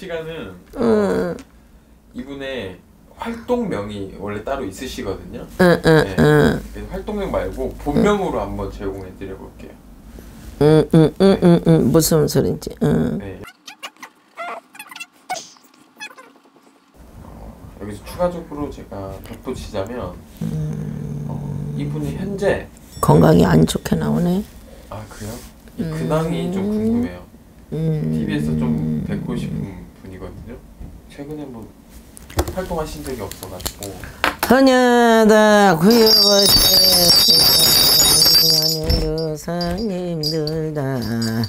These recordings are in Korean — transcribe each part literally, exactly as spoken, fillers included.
시간은 응. 어, 이분의 활동명이 원래 따로 있으시거든요. 응, 응, 네. 응. 활동명 말고 본명으로 한번 제공해 드려 볼게요. 응, 응, 응, 응, 응. 무슨 소린지. 응. 네. 어, 여기서 추가적으로 제가 덧붙이자면 음... 어, 이분이 현재 건강이 안 좋게 나오네. 아 그래요? 이 근황이 음... 좀 궁금해요. 음... 티비에서 좀 뵙고 싶은 분이거든요. 최근에 뭐 활동하신 적이 없어가지고. 허냐다 구여버세 상님들 다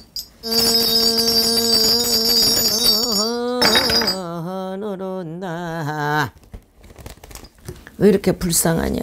하늘온다. 왜 이렇게 불쌍하냐.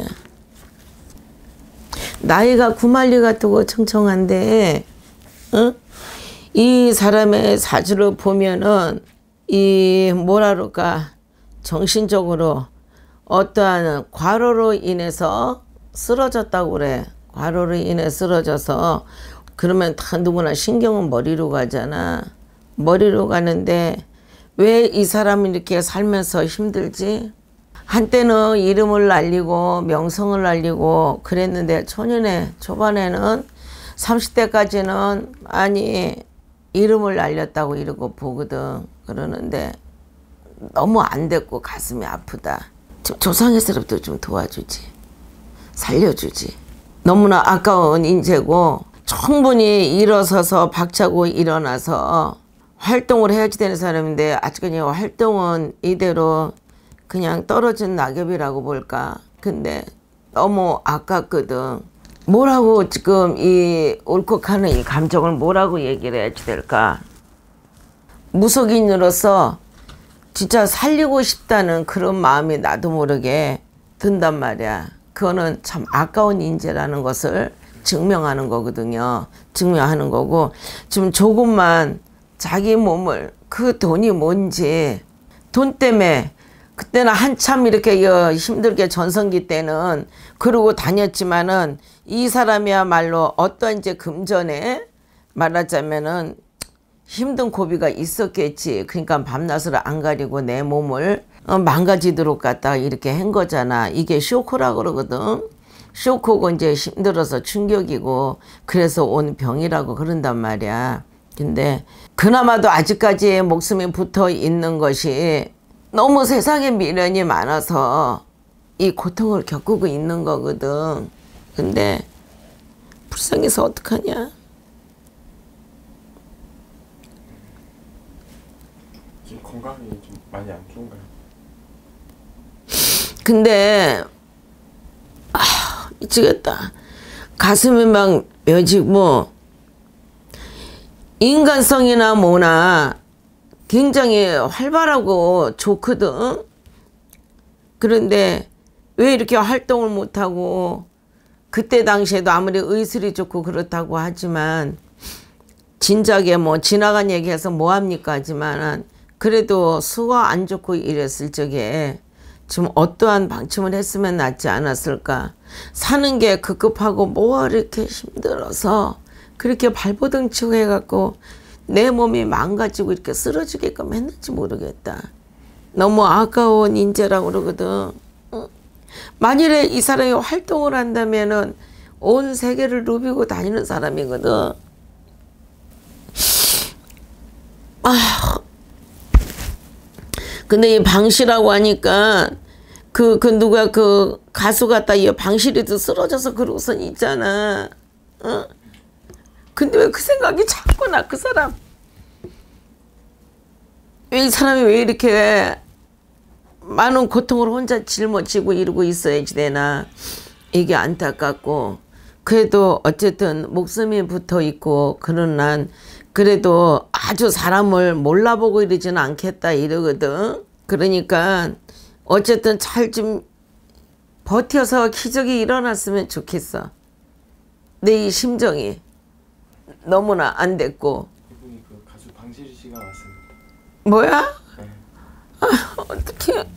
나이가 구만리 같고 청청한데 어? 이 사람의 사주를 보면은 이 뭐라 그럴까 정신적으로 어떠한 과로로 인해서 쓰러졌다고 그래. 과로로 인해 쓰러져서 그러면 다 누구나 신경은 머리로 가잖아. 머리로 가는데 왜 이 사람이 이렇게 살면서 힘들지? 한때는 이름을 날리고 명성을 날리고 그랬는데 초년에 초반에는 삼십 대까지는 아니 이름을 날렸다고 이러고 보거든. 그러는데 너무 안 됐고 가슴이 아프다. 좀 조상의스럽도 좀 도와주지. 살려주지. 너무나 아까운 인재고 충분히 일어서서 박차고 일어나서 활동을 해야지 되는 사람인데 아직까지 활동은 이대로 그냥 떨어진 낙엽이라고 볼까. 근데 너무 아깝거든. 뭐라고 지금 이 울컥하는 이 감정을 뭐라고 얘기를 해야지 될까. 무속인으로서 진짜 살리고 싶다는 그런 마음이 나도 모르게 든단 말이야. 그거는 참 아까운 인재라는 것을 증명하는 거거든요. 증명하는 거고 지금 조금만 자기 몸을 그 돈이 뭔지 돈 때문에 그때는 한참 이렇게 힘들게 전성기 때는 그러고 다녔지만은 이 사람이야말로 어떤 이제 금전에 말하자면은 힘든 고비가 있었겠지. 그러니까 밤낮을 안 가리고 내 몸을 망가지도록 갖다가 이렇게 한 거잖아. 이게 쇼크라고 그러거든. 쇼크고 이제 힘들어서 충격이고 그래서 온 병이라고 그런단 말이야. 근데 그나마도 아직까지 목숨이 붙어 있는 것이 너무 세상에 미련이 많아서 이 고통을 겪고 있는 거거든. 근데 불쌍해서 어떡하냐. 지금 건강이 좀 많이 안 좋은가요? 근데 아 미치겠다. 가슴이 막 며지고 인간성이나 뭐나 굉장히 활발하고 좋거든. 그런데 왜 이렇게 활동을 못하고 그때 당시에도 아무리 의술이 좋고 그렇다고 하지만 진작에 뭐 지나간 얘기해서 뭐합니까 하지만 그래도 수가 안 좋고 이랬을 적에 지금 어떠한 방침을 했으면 낫지 않았을까. 사는 게 급급하고 뭐 이렇게 힘들어서 그렇게 발버둥 치고 해갖고 내 몸이 망가지고 이렇게 쓰러지게끔 했는지 모르겠다. 너무 아까운 인재라고 그러거든. 응? 만일에 이 사람이 활동을 한다면은 온 세계를 누비고 다니는 사람이거든. 아, 근데 이 방시라고 하니까 그, 그 누가 그 가수 같다 이 방실이도 쓰러져서 그러고선 있잖아. 어? 근데 왜 그 생각이 자꾸 나 그 사람. 왜 이 사람이 왜 이렇게 많은 고통을 혼자 짊어지고 이러고 있어야지 되나. 이게 안타깝고 그래도 어쨌든 목숨이 붙어 있고 그런 난 그래도 아주 사람을 몰라보고 이러지는 않겠다 이러거든. 그러니까 어쨌든 잘 좀 버텨서 기적이 일어났으면 좋겠어. 내 이 심정이 너무나 안 됐고. 이분이 그 가수 방실이 씨가 왔습니다. 뭐야? 네. 아, 어떡해.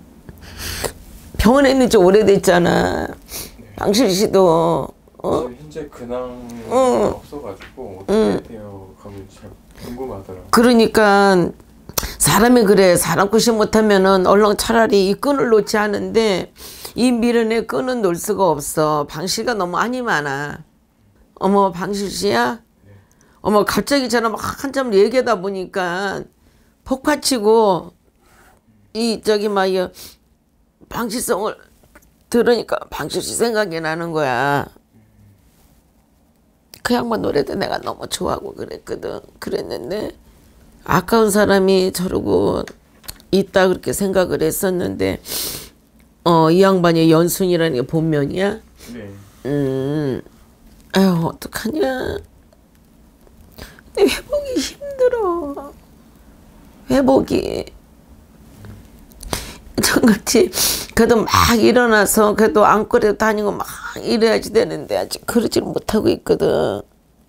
병원에 있는 지 오래됐잖아. 네. 방실 씨도 어? 현재 근황이 응. 없어가지고 어떻게 응. 되어 가는지 잘 궁금하더라고요. 그러니까 사람이 그래. 사람 굿이 못하면은 얼른 차라리 이 끈을 놓지 않은데 이 미련의 끈은 놓을 수가 없어. 방실가 너무 안이 많아. 어머 방실 씨야? 네. 어머 갑자기 저는 막 한참 얘기하다 보니까 폭파치고 이 저기 막 이 방실성을 들으니까 방실 씨 생각이 나는 거야. 그 양반 노래도 내가 너무 좋아하고 그랬거든. 그랬는데 아까운 사람이 저러고 있다 그렇게 생각을 했었는데 어, 이 양반이 연순이라는 게 본명이야? 네. 음, 아휴 어떡하냐. 근데 회복이 힘들어. 회복이. 저같이 그래도 막 일어나서 그래도 안거리도 다니고 막 이래야지 되는데 아직 그러질 못하고 있거든.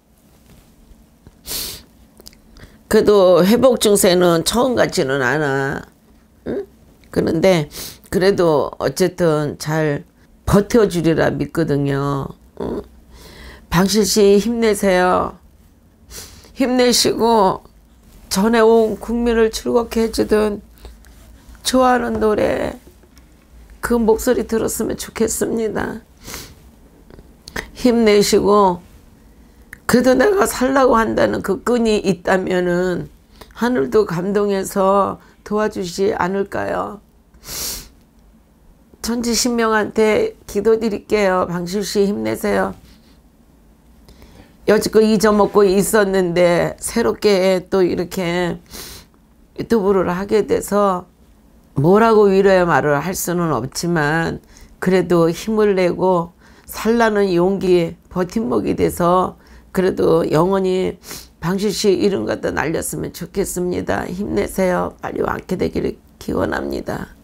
그래도 회복 증세는 처음 같지는 않아. 응? 그런데 그래도 어쨌든 잘 버텨주리라 믿거든요. 응? 방실 씨 힘내세요. 힘내시고 전에 온 국민을 즐겁게 해주던 좋아하는 노래 그 목소리 들었으면 좋겠습니다. 힘내시고 그래도 내가 살라고 한다는 그 끈이 있다면은 하늘도 감동해서 도와주지 않을까요? 천지신명한테 기도드릴게요. 방실 씨 힘내세요. 여지껏 잊어먹고 있었는데 새롭게 또 이렇게 유튜브를 하게 돼서 뭐라고 위로의 말을 할 수는 없지만 그래도 힘을 내고 살라는 용기, 버팀목이 돼서 그래도 영원히 방실 씨 이름 갖다 날렸으면 좋겠습니다. 힘내세요. 빨리 완쾌되기를 기원합니다.